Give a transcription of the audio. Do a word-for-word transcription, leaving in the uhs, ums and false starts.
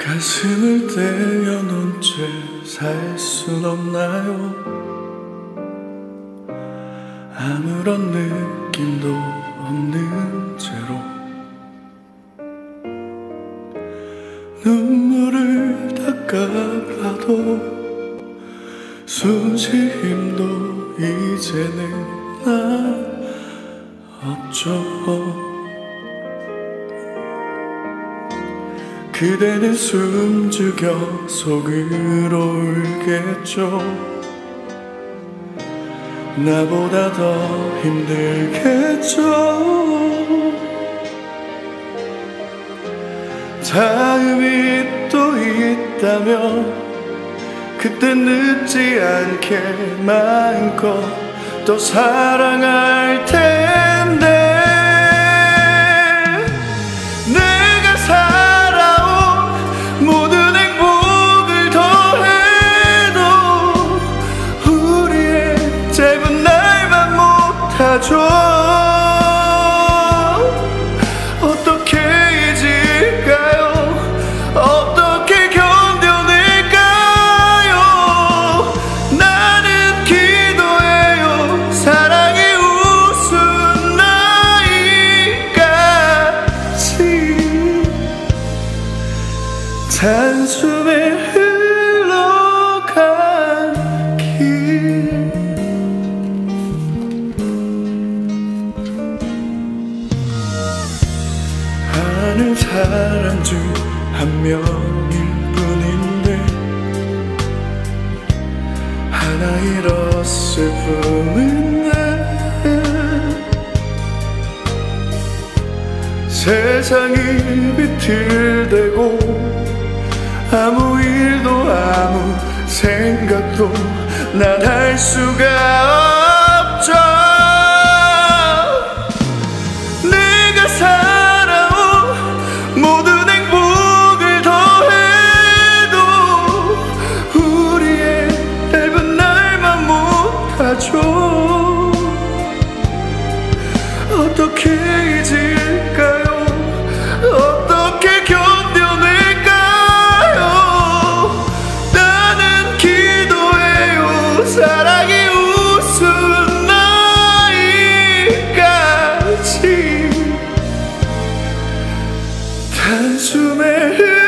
가슴을 떼어놓은 채 살 순 없나요? 아무런 느낌도 없는 채로 눈물을 닦아봐도 숨쉴 힘도 이제는 나 없죠. 그대는 숨죽여 속으로 울겠죠. 나보다 더 힘들겠죠. 다음이 또 있다면 그땐 늦지 않게 마음껏 또 사랑할 텐데, 내가 살아온 모든 행복을 더해도 우리의 짧은 날만 못하죠. 어떻게 잊을까요? 어떻게 견뎌낼까요? 나는 기도해요. 사랑이 웃은 나이까지 단숨에 흘러간 길. 아는 사람 중 한 명일 뿐인데 하나 잃었을 뿐인데 세상이 비틀대고 아무 일도 아무 생각도 난 할 수가 없죠. 내가 살아온 모든 행복을 더해도 우리의 짧은 날만 못하죠. 어떻게 잊을까요? 어떻게 견뎌낼까요? 나는 기도해요. 사랑이 웃은 나이까지 단숨에